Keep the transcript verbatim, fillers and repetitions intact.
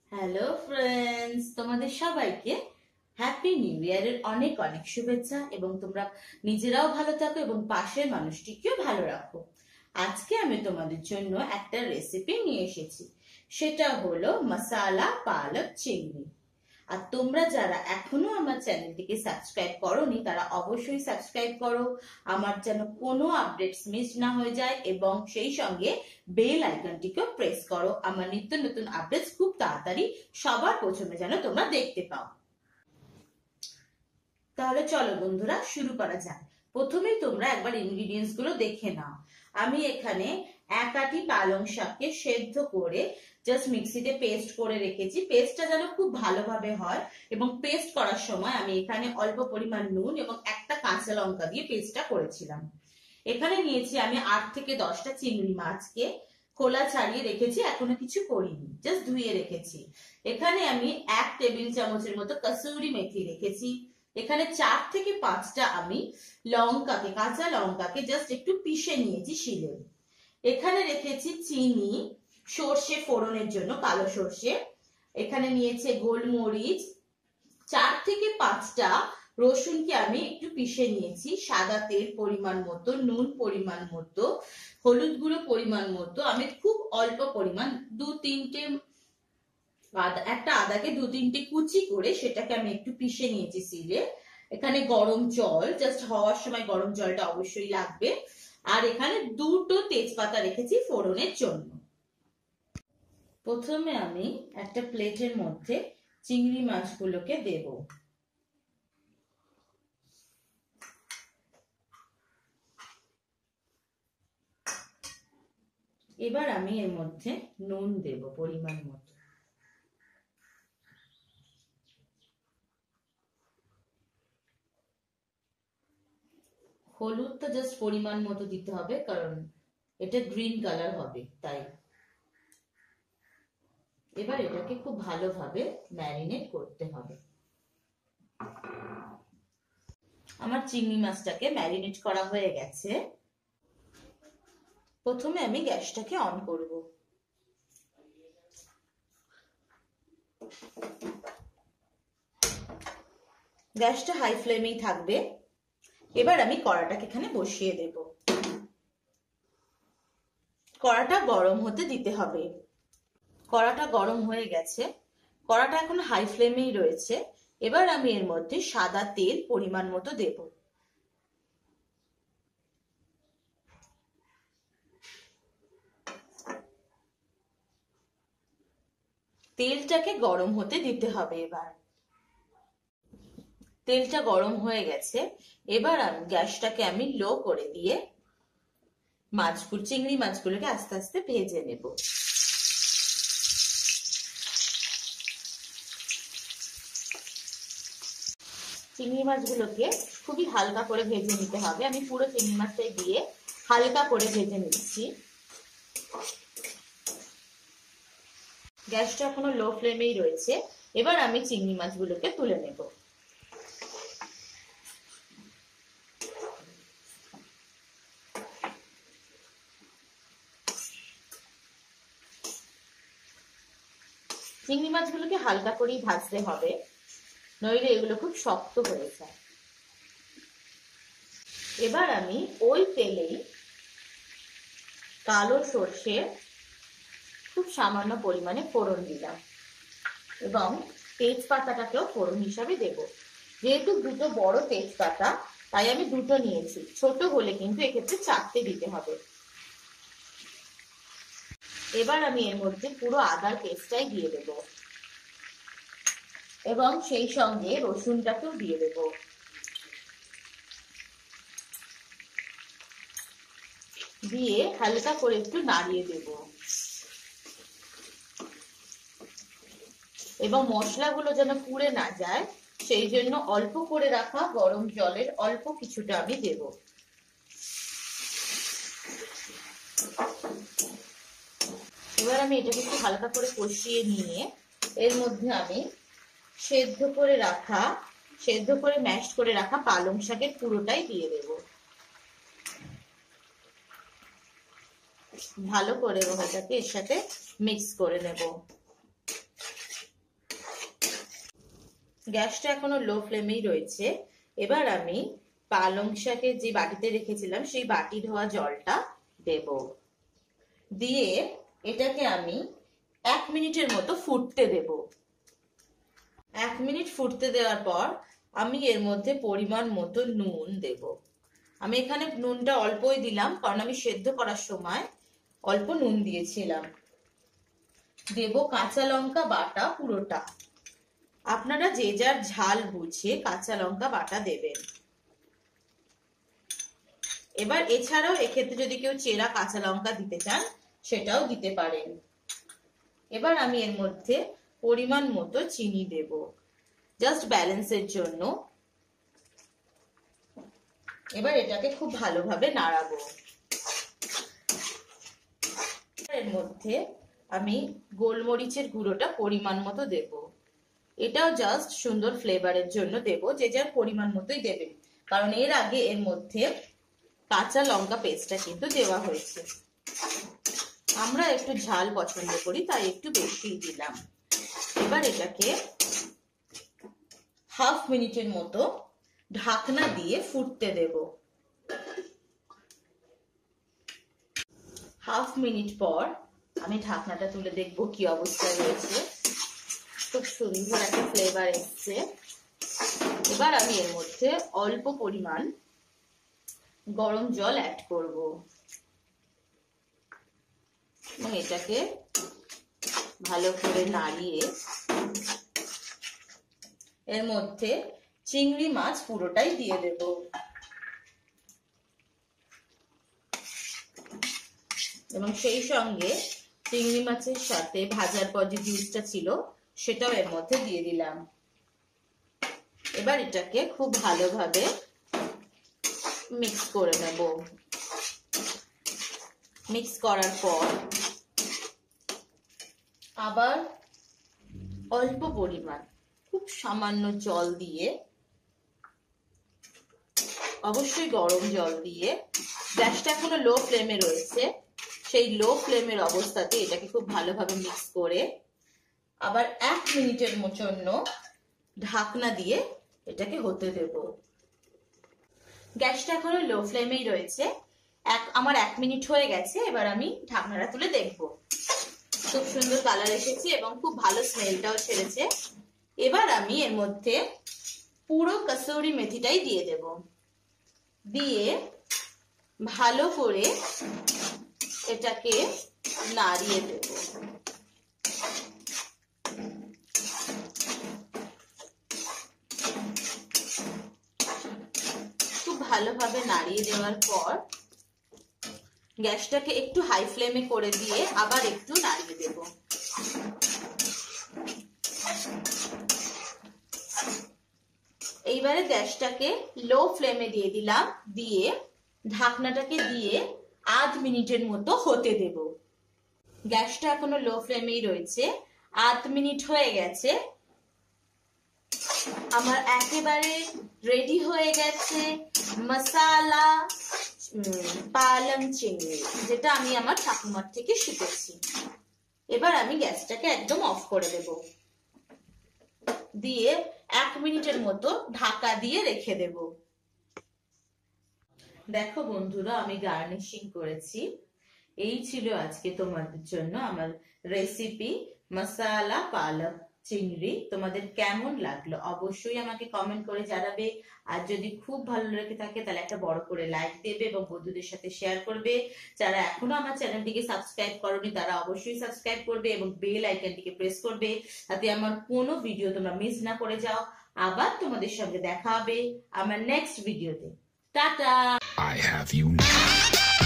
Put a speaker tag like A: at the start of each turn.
A: Hello friends, তোমাদের সবাইকে happy new ইয়ারের অনেক অনেক শুভেচ্ছা এবং তোমরা নিজেরাও ভালো থাকো এবং পাশের মানুষটিকেও ভালো রাখো। আজকে আমি তোমাদের জন্য একটা রেসিপি নিয়ে এসেছি, সেটা হলো মশালা পালক চিংড়ি। আর তোমরা যারা এখনো আমার চ্যানেলটিকে সাবস্ক্রাইব করোনি তারা অবশ্যই সাবস্ক্রাইব করো, আমার যেন কোনো আপডেটস মিস না হয়ে যায়, এবং সেই সঙ্গে বেল আইকনটিকেও প্রেস করো, আমার নিত্য নতুন আপডেটস খুব তাড়াতাড়ি সবার প্রথমে যেন তোমরা দেখতে পাও। তাহলে চলো বন্ধুরা শুরু করা যাক। প্রথমেই তোমরা একবার ইনগ্রিডিয়েন্টস গুলো দেখে নাও। আমি এখানে এক আটি পালং শাককে সেদ্ধ করে জাস্ট মিক্সিতে পেস্ট করে রেখেছি। পেস্টটা যেন খুব ভালোভাবে হয়, এবং পেস্ট করার সময় আমি এখানে অল্প পরিমাণ নুন এবং একটা কাঁচা লঙ্কা দিয়ে পেস্টটা করেছিলাম। এখানে নিয়েছি আমি আট থেকে দশটা চিংড়ি মাছকে খোলা ছাড়িয়ে রেখেছি, এখনো কিছু করিনি, জাস্ট ধুয়ে রেখেছি। এখানে আমি এক টেবিল চামচের মতো কসুরি মেথি রেখেছি। এখানে চার থেকে পাঁচটা আমি লঙ্কাকে কাঁচা লঙ্কাকে জাস্ট একটু পিষে নিয়েছি শিলে। এখানে রেখেছি চিনি সর্ষে ফোড়নের জন্য, কালো সর্ষে। এখানে নিয়েছে গোলমরিচ, চার থেকে পাঁচটা রসুনকে আমি একটু পিষে নিয়েছি, সাদা তেল পরিমাণ মতো, নুন পরিমাণ মতো, হলুদ গুঁড়ো পরিমাণ মতো। আমি খুব অল্প পরিমাণ দু তিনটে আদা, একটা আদাকে দু তিনটে কুচি করে সেটাকে আমি একটু পিষে নিয়েছি শিলে। এখানে গরম জল, জাস্ট হওয়ার সময় গরম জলটা অবশ্যই লাগবে। আর এখানে দুটো তেজপাতা রেখেছি ফোড়নের জন্য। প্রথমে আমি একটা প্লেটের মধ্যে চিংড়ি মাছগুলোকে দেব। এবার আমি এর মধ্যে নুন দেব পরিমাণ মতো। হলুদটা জাস্ট পরিমাণ মতো দিতে হবে, কারণ এটা গ্রিন কালার হবে তাই। এবার এটাকে খুব ভালোভাবে ম্যারিনেট করতে হবে। আমার চিংড়ি মাছটাকে ম্যারিনেট করা হয়ে গেছে। প্রথমে আমি গ্যাসটাকে অন করব। গ্যাসটা হাই ফ্লেমেই থাকবে। এবার আমি কড়াটাকে এখানে বসিয়ে দেব। কড়াটা গরম হতে দিতে হবে। কড়াটা গরম হয়ে গেছে, কড়াটা এখন হাই ফ্লেমেই রয়েছে। এবার আমি এর মধ্যে সাদা তেল পরিমাণ মতো দেব। তেলটাকে গরম হতে দিতে হবে। এবার তেলটা গরম হয়ে গেছে। এবার আমি গ্যাসটাকে আমি লো করে দিয়ে মাছগুলো, চিংড়ি মাছগুলোকে আস্তে আস্তে ভেজে নেব। চিংড়ি মাছগুলোকে খুবই হালকা করে ভেজে নিতে হবে। আমি পুরো চিংড়ি মাছটাই দিয়ে হালকা করে ভেজে নিচ্ছি। গ্যাসটা এখনো লো ফ্লেমেই রয়েছে। এবার আমি চিংড়ি মাছগুলোকে তুলে নেব। চিংড়ি মাছগুলোকে হালকা করেই ভাজতে হবে, নইলে এগুলো খুব শক্ত হয়ে যায়। এবার আমি ওই তেলেই কালো সর্ষে খুব সামান্য পরিমাণে ফোড়ন দিলাম, এবং তেজপাতাটাকেও ফোড়ন হিসাবে দেব। যেহেতু দুটো বড় তেজপাতা তাই আমি দুটো নিয়েছি, ছোট হলে কিন্তু এক্ষেত্রে চারটে দিতে হবে। এবার আমি এর মধ্যে পুরো আদার পেস্টটাই দিয়ে দেব, এবং সেই সঙ্গে রসুনটাকেও দিয়ে দেব। দিয়ে হালকা করে একটু নাড়িয়ে দেব, এবং মশলাগুলো যেন পুড়ে না যায় সেই জন্য অল্প করে রাখা গরম জলের অল্প কিছুটা আমি দেব। এবার আমি এটাকে একটু হালকা করে কষিয়ে নিয়ে এর মধ্যে আমি সেদ্ধ করে রাখা সেদ্ধ করে ম্যাশ করে রাখা পালং শাকের পুরোটাই দিয়ে দেব। ভালো করে এটাকে এর সাথে মিক্স করে নেব। গ্যাসটা এখনো লো ফ্লেমেই রয়েছে। এবার আমি পালং শাকের যে বাটিতে রেখেছিলাম সেই বাটি ধোয়া জলটা দেব, দিয়ে এটাকে আমি এক মিনিটের মতো ফুটতে দেব। এক মিনিট ফুটতে দেওয়ার পর আমি এর মধ্যে পরিমাণ মতো নুন দেব। আমি এখানে নুনটা অল্পই দিলাম, কারণ আমি সেদ্ধ করার সময় অল্প নুন দিয়েছিলাম। দেব কাঁচা লঙ্কা বাটা পুরোটা। আপনারা যে যার ঝাল বুঝে কাঁচা লঙ্কা বাটা দেবেন। এবার এছাড়াও এক্ষেত্রে যদি কেউ চেরা কাঁচা লঙ্কা দিতে চান সেটাও দিতে পারেন। এবার আমি এর মধ্যে পরিমাণ মতো চিনি দেব, জাস্ট ব্যালেন্সের জন্য। এবার এটাকে খুব ভালোভাবে নাড়াবো। এর মধ্যে আমি গোলমরিচের গুঁড়োটা পরিমাণ মতো দেব। এটাও জাস্ট সুন্দর ফ্লেভারের জন্য দেব, যে যার পরিমাণ মতোই দেবেন, কারণ এর আগে এর মধ্যে কাঁচা লঙ্কা পেস্টটা কিন্তু দেওয়া হয়েছে। আমরা একটু ঝাল পছন্দ করি তাই একটু বেশি দিলাম। এবার এটাকে হাফ মিনিটের মতো ঢাকনা দিয়ে ফুটতে দেব। হাফ মিনিট পর আমি ঢাকনাটা তুলে দেখবো কি অবস্থায় রয়েছে। খুব সুন্দর একটা ফ্লেভার এসছে। এবার আমি এর মধ্যে অল্প পরিমাণ গরম জল অ্যাড করব এবং এটাকে ভালো করে নাড়িয়ে এর মধ্যে চিংড়ি মাছ পুরোটাই দিয়ে দেব। এবং সেই সঙ্গে চিংড়ি মাছের সাথে ভাজার পর যে জুসটা ছিল সেটাও এর মধ্যে দিয়ে দিলাম। এবার এটাকে খুব ভালোভাবে মিক্স করে নেব। মিক্স করার পর আবার অল্প পরিমাণ খুব সামান্য জল দিয়ে, অবশ্যই গরম জল দিয়ে, গ্যাসটা এখনো লো ফ্লেমে রয়েছে, সেই লো ফ্লেমের অবস্থাতে এটাকে খুব ভালোভাবে মিক্স করে আবার এক মিনিটের জন্য ঢাকনা দিয়ে এটাকে হতে দেব। গ্যাসটা এখনো লো ফ্লেমেই রয়েছে। এক আমার এক মিনিট হয়ে গেছে। এবার আমি ঢাকনাটা তুলে দেখব। খুব সুন্দর কালার এসেছে এবং খুব ভালো স্মেলটাও ছেড়েছে। এবার আমি এর মধ্যে পুরো কসুরি মেথিটাই দিয়ে দেব। দিয়ে ভালো করে এটাকে নাড়িয়ে দেব। খুব ভালোভাবে নাড়িয়ে দেওয়ার পর গ্যাসটাকে একটু হাই ফ্লেমে করে দিয়ে আবার একটু নাড়িয়ে দেব। এইবারে গ্যাসটাকে লো ফ্লেমে দিয়ে দিলাম, দিয়ে ঢাকনাটাকে দিয়ে আধ মিনিটের মতো হতে দেব। গ্যাসটা এখনো লো ফ্লেমেই রয়েছে। আধ মিনিট হয়ে গেছে। আমার একেবারে রেডি হয়ে গেছে মশালা পালং চিংড়ি, যেটা আমি আমার ঠাকুমার থেকে শিখেছি। এবার আমি গ্যাসটাকে একদম অফ করে দেব, দিয়ে এক মিনিটের মতো ঢাকা দিয়ে রেখে দেব। দেখো বন্ধুরা, আমি গার্নিশিং করেছি। এই ছিল আজকে তোমাদের জন্য আমার রেসিপি মশালা পালক চিংড়ি। তোমাদের কেমন লাগলো অবশ্যই আমাকে কমেন্ট করে জানাবে। আর যদি খুব ভালো লেগে থাকে তাহলে একটা বড় করে লাইক দেবে এবং বন্ধুদের সাথে শেয়ার করবে। যারা এখনো আমার চ্যানেলটিকে সাবস্ক্রাইব করোনি তারা অবশ্যই সাবস্ক্রাইব করবে এবং বেল আইকনটিকে প্রেস করবে, যাতে আমার কোনো ভিডিও তোমরা মিস না করে যাও। আবার তোমাদের সঙ্গে দেখা হবে আমার নেক্সট ভিডিওতে। Tata. I have you now.